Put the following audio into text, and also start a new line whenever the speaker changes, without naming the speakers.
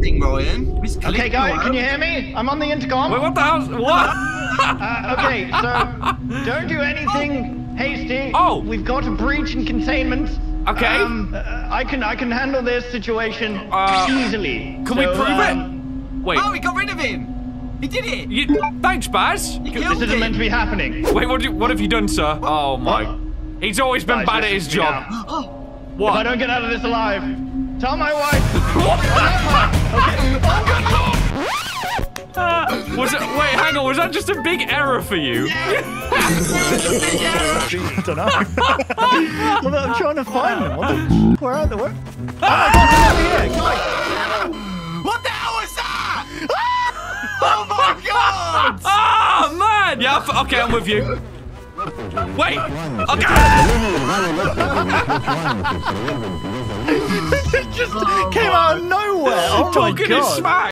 thing, Ryan.
Okay, guys, can you hear me? I'm on the intercom.
Wait, what the hell? What?
Okay, so don't do anything hasty.
Oh.
We've got a breach in containment.
Okay.
I can handle this situation easily.
Can we prove it? Wait.
Oh, we got rid of him. He did it.
Thanks, Baz.
This isn't meant to be happening.
Wait, what have you done, sir? Oh my. He's always been bad at his job. What?
If I don't get out of this alive, tell my wife.
Was it? Wait, hang on. Was that just a big error for you?
I don't know. Well, I'm trying to find them. Where are they? Where? Oh my God! They're over here.
What the hell was that? Oh my God!
Oh man! Yeah. Okay, I'm with you. Wait. Okay.
It just came out of nowhere. Oh my God.
Talking is smack.